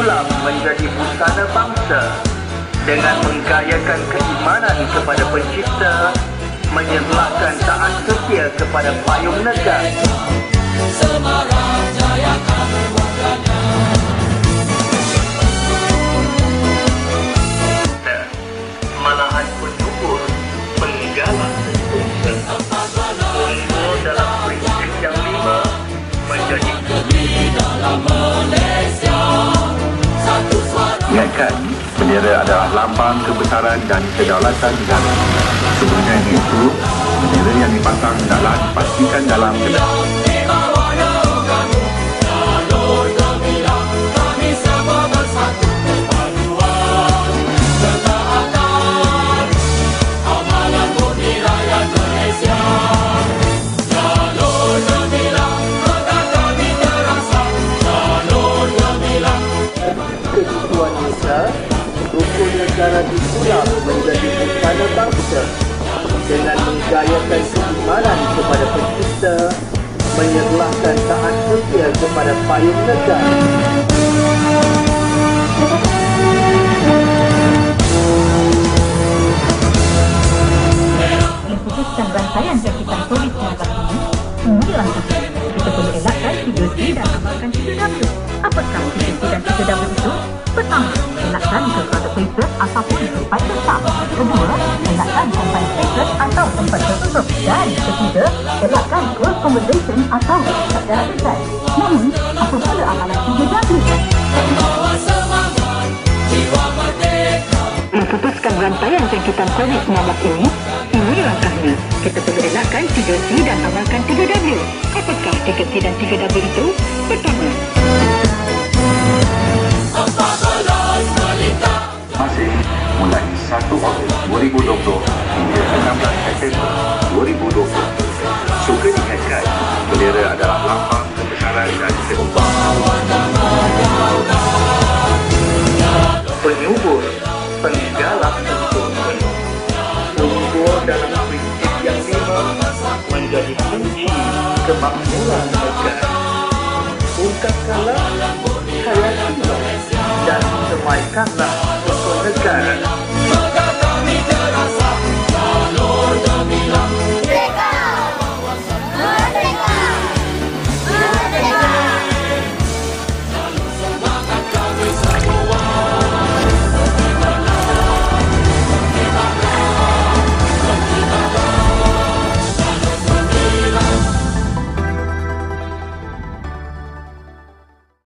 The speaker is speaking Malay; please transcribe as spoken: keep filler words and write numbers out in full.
disulap menjadi busana bangsa dengan menggayakan keimanan kepada pencipta, menyerlahkan taat setia kepada payung negara. Semarang jayakan warganya. Malahan penyubur penggalak sesuatu unggul dalam prinsip yang lima menjadi Negeri dalam Malaysia, satu suara. Ingatkan, bendera adalah lambang kebesaran dan kedaulatan negara. Sebenarnya itu, bendera yang dipasang hendaklah dipastikan dalam Yang di bawah naunganmu, jalur gemilang, kami semua bersatu. Kepaduan, ketaatan, amalan murni rakyat Malaysia. Jalur gemilang, megah kami terasa. Jalur gemilang. kesatuan Malaysia, rukun negara disulap menjadi busana bangsa dengan menggayakan keimanan kepada pencipta, menyerlahkan taat setia kepada payung negara. Memutuskan rangkaian jangkitan polis menangkap ini, ini langkahnya. Kita perlu elakkan tiga C dan amalkan tiga W. Apakah tiga C dan tiga W itu? Pertama, elakkan kepada places ataupun tempat besar. Kedua, elakkan tempat places atau tempat tertutup. Dan ketiga, elakkan close conversation atau tempat jarak dekat. Namun, apa pula amalan tiga W? Membawa semangat, jiwa merdeka. Memutuskan rantaian jangkitan covid sembilan belas ini, ini langkahnya. Kita perlu elakkan tiga C dan amalkan tiga W. Apakah tiga C dan tiga W itu? Pertama, Empat belas melintang. masih mulai satu Ogos dua ribu dua puluh hingga enam belas September dua ribu dua puluh. Suka diingatkan, bendera adalah lambang kebesaran dan kedaulatan. Penyubur penggalak sesuatu unggul dalam prinsip yang lima menjadi kunci kemakmuran negara. Ungkapkanlah, hayatilah dan semaikanlah